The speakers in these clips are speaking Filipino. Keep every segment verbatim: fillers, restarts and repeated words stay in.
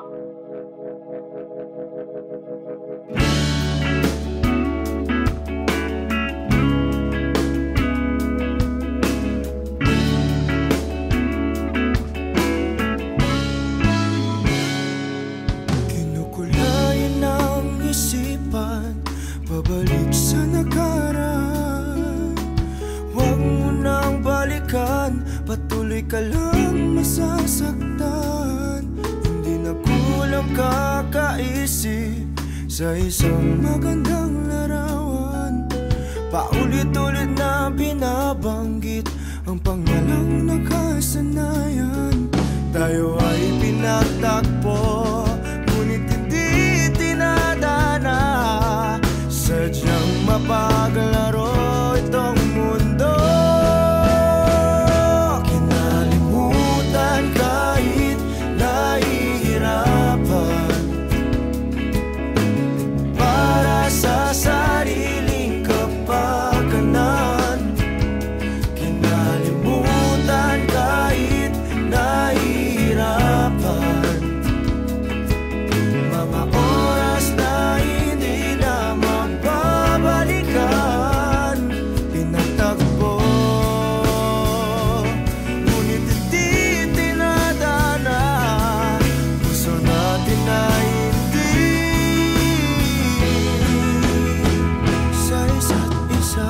Kinukulayan ng isipan, pabalik sa nakaraan. Huwag mo nang balikan, patuloy ka lang masasaktan. Hindi na kulang kakaisip sa isang magandang larawan. Paulit-ulit na binabanggit ang pangalang nakasanayan. Tayo ay pinagtagpo, ngunit hindi tinadana. Sadyang mapaglaro itong mundo. Kinalimutan kahit nahihirapan, para sa sariling kapakanan. Kinalimutan kahit nahihirapan, mga oras na hindi na magbabalikan. Pinagtagpo, ngunit hindi tinadana. Puso natin na hindi sa isa't isa.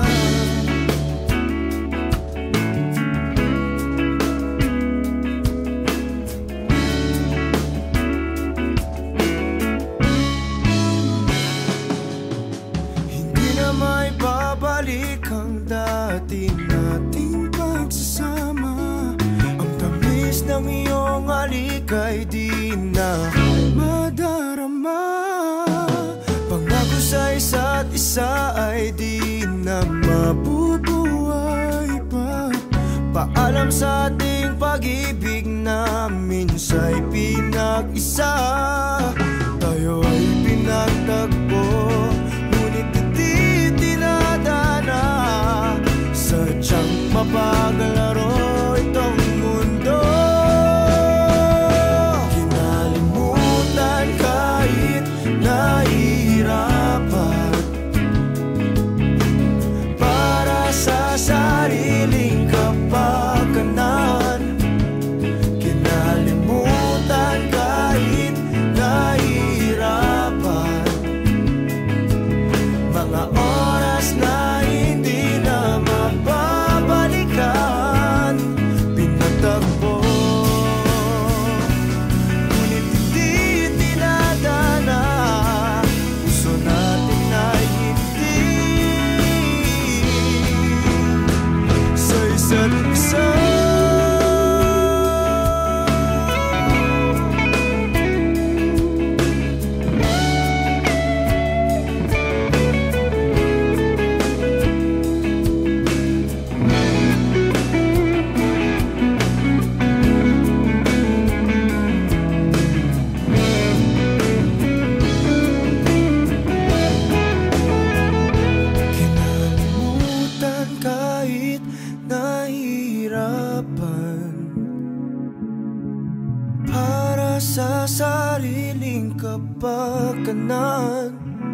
Hindi na may babalik ang dati nating pagsasama. Ang tamis ng iyong halik ay di na madarama. Pangako sa isa't isa ay di na mabubuhay pa. Paalam sa ating pag-ibig na minsa'y pinag-isa. Tayo ay pinagtagpo, ngunit hindi tinadana. Sadyang mapaglaro itong mundo. Kinalimutan kahit nahihirapan, para sa sariling kapakanan. Kinalimutan kahit nahihirapan, mga oras na hindi na mababalikan. Pinagtagpo, ngunit hindi tinadana. Puso natin ay hindi sa isa't isa. Kinalimutan kahit nahihirapan, para sa sariling kapakanan.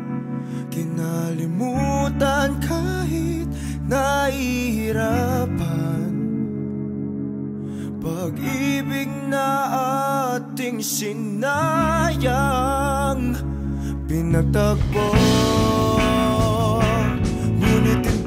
Kinalimutan kahit nahihirapan, pag-ibig na ating sinayang. Pinagtagpo, ngunit